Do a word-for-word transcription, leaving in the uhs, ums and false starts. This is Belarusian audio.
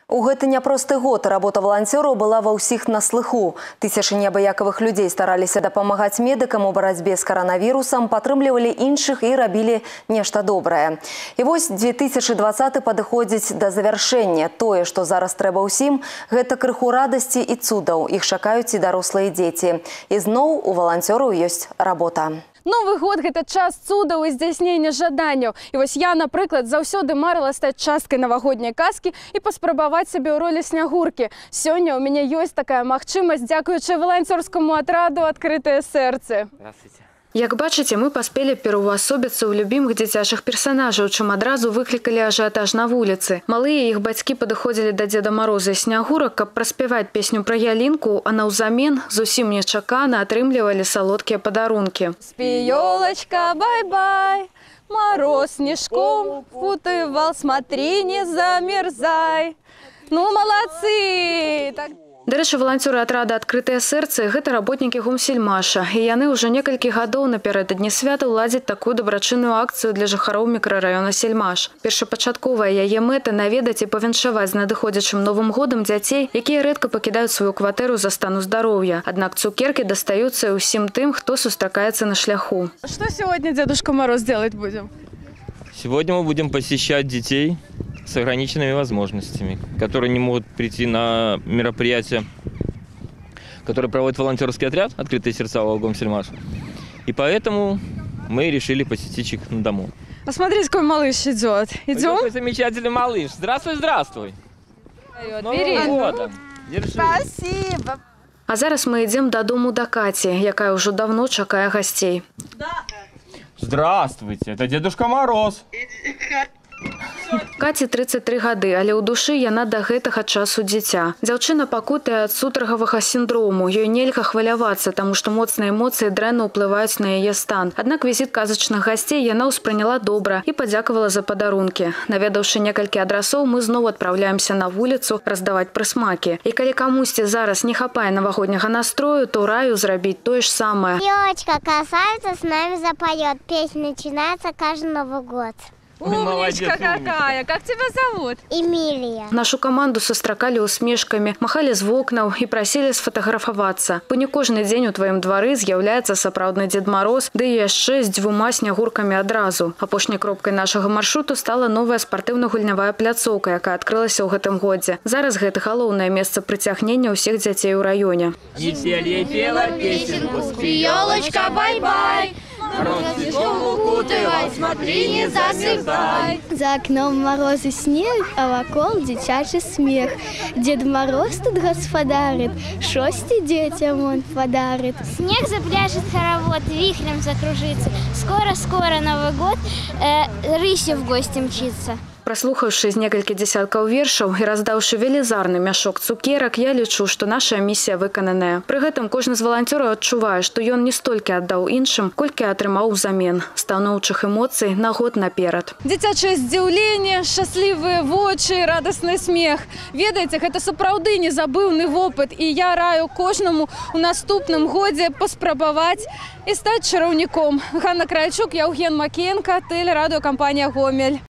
У гэты няпросты год работа валанцёраў была ва ўсіх на слыху. Тысячы неабыякавых людзей стараліся дапамагаць медыкам у барацьбе з каранавірусам, падтрымлівалі іншых і рабілі нешта добрае. І вось две тысячы дваццаты падыходзіць да завяршэння. Тое, што зараз трэба ўсім, гэта крыху радасці і цудаў. Іх чакаюць і дарослыя дзеці. І зноў у валанцёраў ёсць работа. Новы год – это час цудаў і здзяйснення жаданняў. І вось я, напрыклад, заўсёды марыла стаць часткай навагодняй казкі і паспрабаваць сябе ў ролі снягуркі. Сёння ў мяне ёсць такая магчымасць, дзякуючы валанцёрскаму атраду «Адкрытае сэрцы». Здравствуйте. Як бачыце, мы паспелі пераўвасобіцца ў любімых дзіцячых персанажаў, чым адразу выклікалі ажыятаж на вуліцы. Малыя іх бацькі падыходзілі да Дзеда Мароза і снягурак, каб праспяваць песню пра ялінку, а наўзамен зусім нечакана атрымлівалі салодкія падарункі. Спі, ёлочка, бай-бай, мороз снежком впутывал, смотри, не замерзай. Ну, молодцы! Так... Дарэчы, валанцёры атрада «Адкрытае сэрцы» – гэта работнікі гумсельмаша. І яны ўжо некалькі гадоў напярэдадні свята ладзяць такую дабрачынную акцыю для жыхароў мікрараёна Сельмаш. Першапачатковая яе мэта – наведаць і павіншаваць з надыходзячым Новым годам дзяцей, якія рэдка пакідаюць сваю кватэру за стану здароўя. Аднак цукеркі дастаюцца і ўсім тым, хто сустракаецца на шляху. Что сегодня Дедушка Мороз делать будем? Сегодня мы будем посещать детей с ограниченными возможностями, которые не могут прийти на мероприятие, которое проводит волонтерский отряд «Открытые сердца» Гомсельмаш. И поэтому мы решили посетить их на дому. Посмотрите, какой малыш идет. Идем? Какой замечательный малыш. Здравствуй, здравствуй. Бери. Держи. Спасибо. А зараз мы ідзем дадому да Каці, якая ўжо давно чакае гасцей. Здравствуйте, это Дедушка Мороз. Каці трыццаць тры гады, але ў душы яна да гэтага часу дзіця. Дзяўчына пакутае ад сутаргавага сіндрому. Ёй нельга хвалявацца, таму што моцныя эмоцыі дрэнна ўплываюць на яе стан. Аднак візіт казачных гасцей яна ўспрыняла добра і падзякавала за падарункі. Наведаўшы некалькі адрасоў, мы зноў адпраўляемся на вуліцу раздаваць прысмакі. І калі камусьці зараз не хапае навагодняга настрою, то раю зрабіць тое ж самае. Елочка красавица с нами запоет. Песня начинается каждый Новый год. Умничка какая! Как тебя зовут? Эмилия. Нашу каманду сустракалі усмешкамі, махалі з вокнаў і прасілі сфатаграфавацца. Бо не кожны дзень у тваім двары з'яўляецца сапраўдны Дзед Мароз, ды і яшчэ з дзвюма снягуркамі адразу. Апошняй кропкай нашага маршруту стала новая спартыўна-гульнявая пляцоўка, якая адкрылася ў гэтым годзе. Зараз гэта галоўнае месца прыцягнення ўсіх дзяцей у раёне. Веселье пела песенку, спи, елочка, бай-бай. снежком укутывай, смотри, не замерзай. За окном мороз и снег, а вокол дзіцячы смех. Дед Мороз тут господарит, шости детям он подарит. Снег запляшет хоровод, вихрем закружится. Скоро-скоро Новый год, э, рысью в гости мчится. Праслухаўшы з некалькі дзясяткаў вершаў і раздаўшы велізарны мяшок цукерак, я лічу, што наша місія выкананая. Пры гэтым кожны з валанцёраў адчувае, што ён не столькі аддаў іншым, колькі атрымаў узамен станоўчых эмоцый на год наперад. Дзіцячае здзіўленне, шчаслівыя вочы, радасны смех. Ведаеце, гэта сапраўды незабыўны вопыт, і я раю кожнаму у наступным годзе паспрабаваць і стаць чараўніком. Ганна Крайчук, Яўген Макіенка, тэлерадыёкампанія «Гомель».